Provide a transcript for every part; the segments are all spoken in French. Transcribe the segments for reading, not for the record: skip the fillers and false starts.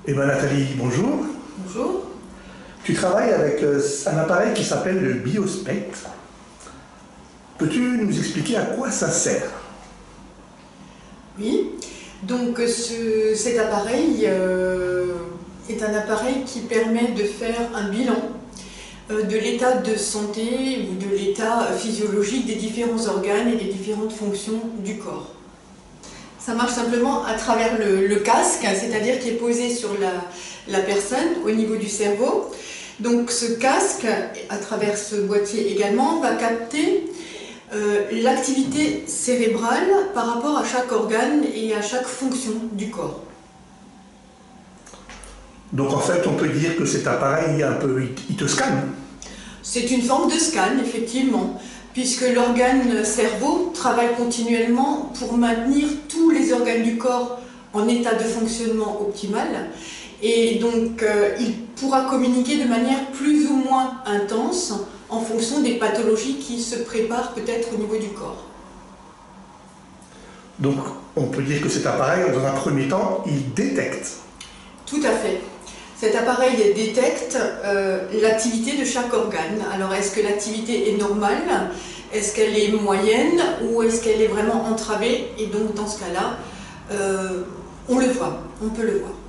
Eh bien Nathalie, bonjour. Bonjour. Tu travailles avec un appareil qui s'appelle le Biospect. Peux-tu nous expliquer à quoi ça sert? Oui, donc cet appareil est un appareil qui permet de faire un bilan de l'état de santé ou de l'état physiologique des différents organes et des différentes fonctions du corps. Ça marche simplement à travers le casque, c'est-à-dire qui est posé sur la personne au niveau du cerveau. Donc ce casque, à travers ce boîtier également, va capter l'activité cérébrale par rapport à chaque organe et à chaque fonction du corps. Donc en fait, on peut dire que cet appareil, il te scanne. C'est une forme de scan, effectivement, puisque l'organe cerveau travaille continuellement pour maintenir tous les organes du corps en état de fonctionnement optimal. Et donc, il pourra communiquer de manière plus ou moins intense en fonction des pathologies qui se préparent peut-être au niveau du corps. Donc, on peut dire que cet appareil, dans un premier temps, il détecte. Tout à fait. Cet appareil détecte l'activité de chaque organe. Alors, est-ce que l'activité est normale? Est-ce qu'elle est moyenne? Ou est-ce qu'elle est vraiment entravée? Et donc, dans ce cas-là, on le voit, on peut le voir.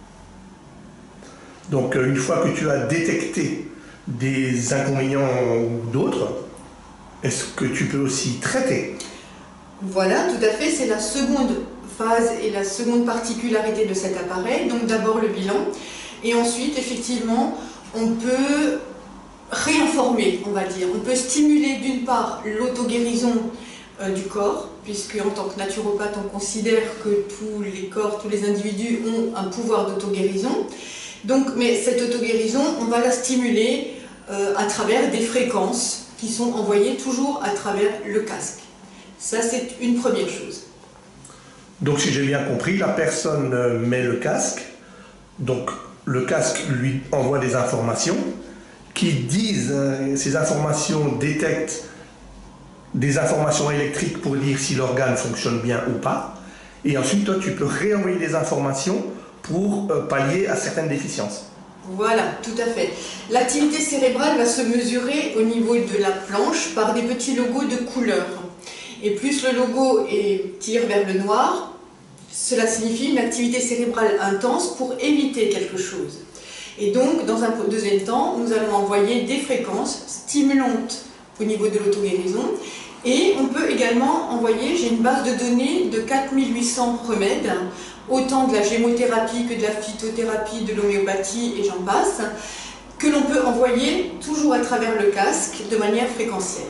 Donc, une fois que tu as détecté des inconvénients ou d'autres, est-ce que tu peux aussi traiter? Voilà, tout à fait, c'est la seconde phase et la seconde particularité de cet appareil. Donc d'abord le bilan, et ensuite, effectivement, on peut réinformer, on va dire. On peut stimuler d'une part l'auto-guérison du corps, puisque en tant que naturopathe, on considère que tous les corps, tous les individus ont un pouvoir d'auto-guérison. Donc, mais cette auto-guérison, on va la stimuler à travers des fréquences qui sont envoyées toujours à travers le casque. Ça, c'est une première chose. Donc, si j'ai bien compris, la personne met le casque. Donc, le casque lui envoie des informations qui disent, ces informations détectent des informations électriques pour dire si l'organe fonctionne bien ou pas. Et ensuite, toi, tu peux réenvoyer des informations pour pallier à certaines déficiences. Voilà, tout à fait. L'activité cérébrale va se mesurer au niveau de la planche par des petits logos de couleurs. Et plus le logo tire vers le noir, cela signifie une activité cérébrale intense pour éviter quelque chose. Et donc, dans un deuxième temps, nous allons envoyer des fréquences stimulantes au niveau de l'auto-guérison. Et on peut également envoyer, j'ai une base de données de 4800 remèdes, autant de la gémothérapie que de la phytothérapie, de l'homéopathie et j'en passe, que l'on peut envoyer toujours à travers le casque de manière fréquentielle.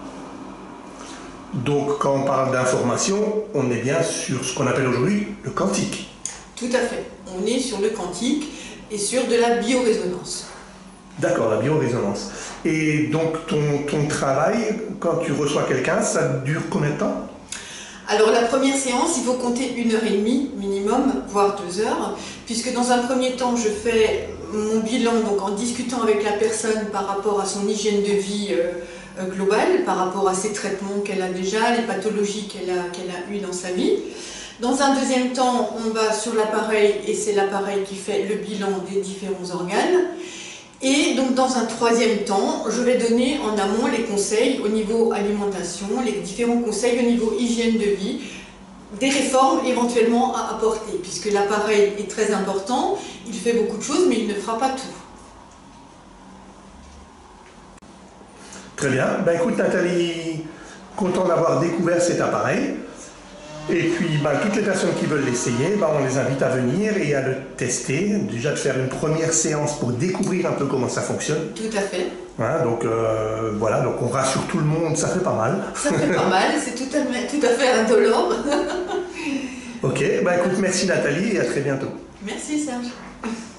Donc, quand on parle d'information, on est bien sur ce qu'on appelle aujourd'hui le quantique. Tout à fait. On est sur le quantique et sur de la biorésonance. D'accord, la biorésonance. Et donc, ton travail, quand tu reçois quelqu'un, ça dure combien de temps? Alors, la première séance, il faut compter 1h30 minimum, voire 2 heures, puisque dans un premier temps, je fais mon bilan donc en discutant avec la personne par rapport à son hygiène de vie globale, par rapport à ses traitements qu'elle a déjà, les pathologies qu'elle a eues dans sa vie. Dans un deuxième temps, on va sur l'appareil et c'est l'appareil qui fait le bilan des différents organes. Et donc dans un troisième temps, je vais donner en amont les conseils au niveau alimentation, les différents conseils au niveau hygiène de vie, des réformes éventuellement à apporter, puisque l'appareil est très important, il fait beaucoup de choses mais il ne fera pas tout. Très bien. Ben, écoute Nathalie, content d'avoir découvert cet appareil. Et puis toutes les personnes qui veulent l'essayer, on les invite à venir et à le tester. Déjà de faire une première séance pour découvrir un peu comment ça fonctionne. Tout à fait. Hein, donc voilà, donc on rassure tout le monde, ça fait pas mal. Ça fait pas mal, c'est tout à fait indolore. Ok, écoute, merci Nathalie et à très bientôt. Merci Serge.